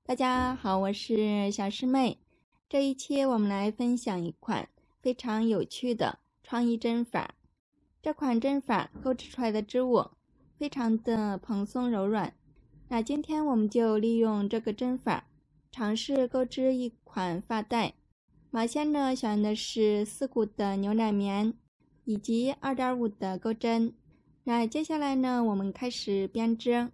大家好，我是小师妹。这一期我们来分享一款非常有趣的创意针法。这款针法钩织出来的织物非常的蓬松柔软。那今天我们就利用这个针法，尝试钩织一款发带。毛线呢，选用的是4股的牛奶棉以及2.5的钩针。那接下来呢，我们开始编织。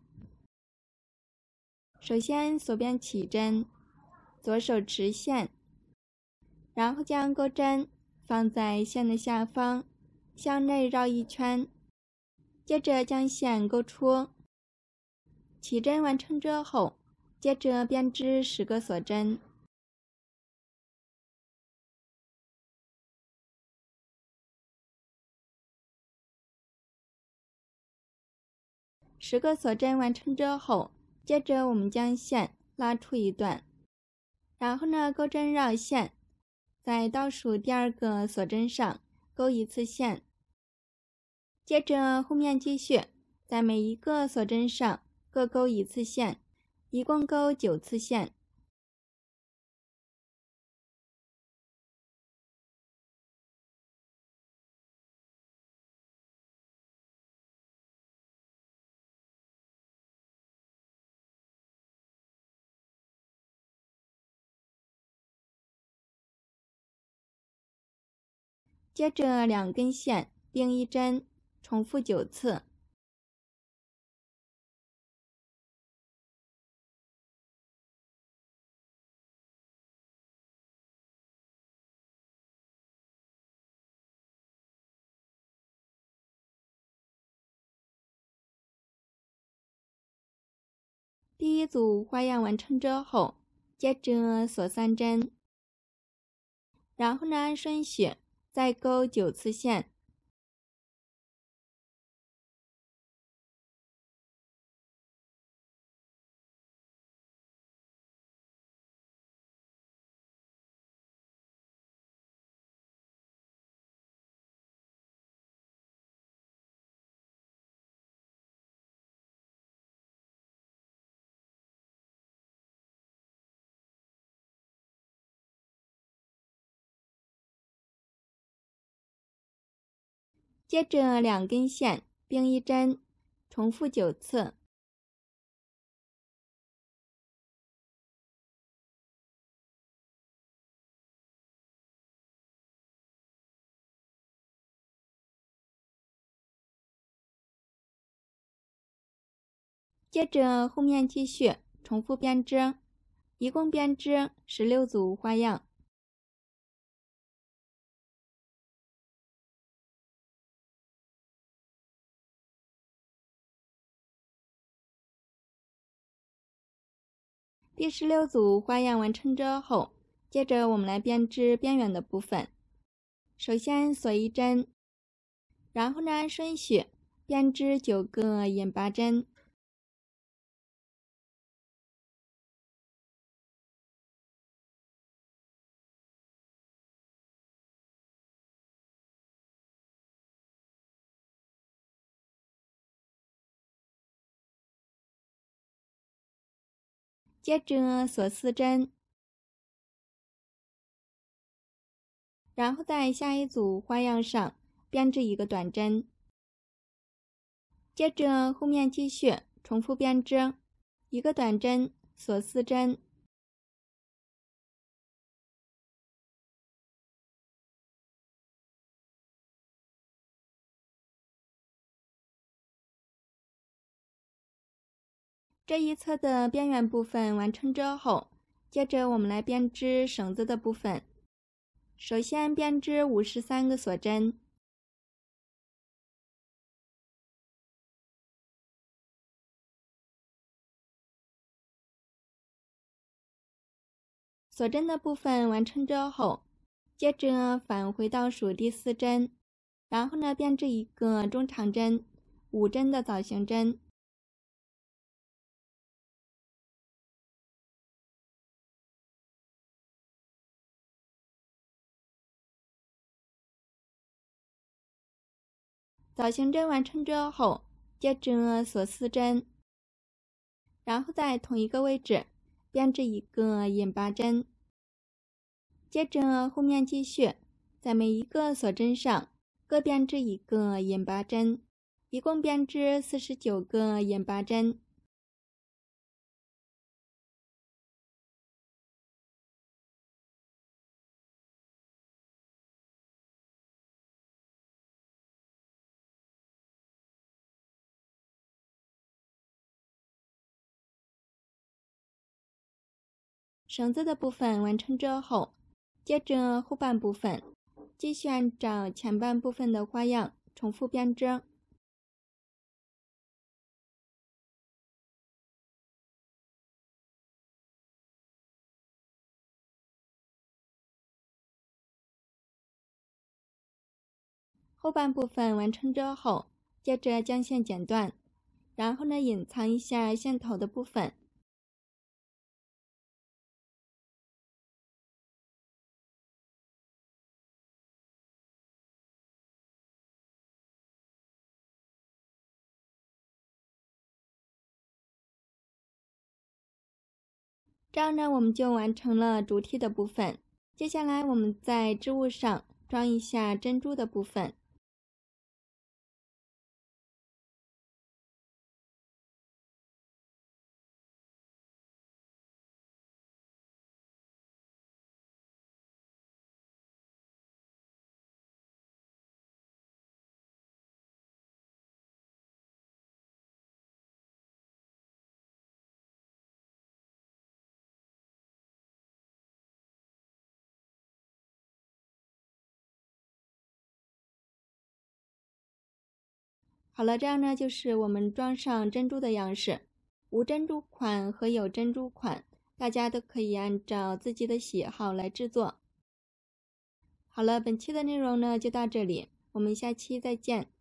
首先锁边起针，左手持线，然后将钩针放在线的下方，向内绕一圈，接着将线钩出。起针完成之后，接着编织10个锁针。10个锁针完成之后，接着我们将线拉出一段，然后呢，钩针绕线，在倒数第2个锁针上钩一次线，接着后面继续，在每一个锁针上各钩一次线，一共钩9次线。接着2根线并一针，重复9次。第一组花样完成之后，接着锁3针，然后呢，按顺序再钩9次线。接着2根线并一针，重复9次。接着后面继续重复编织，一共编织16组花样。第16组花样完成之后，接着我们来编织边缘的部分。首先锁一针，然后呢，按顺序编织9个引拔针。接着锁4针，然后在下一组花样上编织1个短针，接着后面继续重复编织1个短针，锁4针。这一侧的边缘部分完成之后，接着我们来编织绳子的部分。首先编织53个锁针，锁针的部分完成之后，接着返回倒数第4针，然后呢，编织1个中长针5针的枣形针。枣形针完成之后，接着锁4针，然后在同一个位置编织一个引拔针。接着后面继续，在每一个锁针上各编织一个引拔针，一共编织49个引拔针。绳子的部分完成之后，接着后半部分继续按照前半部分的花样重复编织。后半部分完成之后，接着将线剪断，然后呢隐藏一下线头的部分。这样呢，我们就完成了主体的部分。接下来我们在织物上装一下珍珠的部分。好了，这样呢就是我们装上珍珠的样式。无珍珠款和有珍珠款，大家都可以按照自己的喜好来制作。好了，本期的内容呢就到这里，我们下期再见。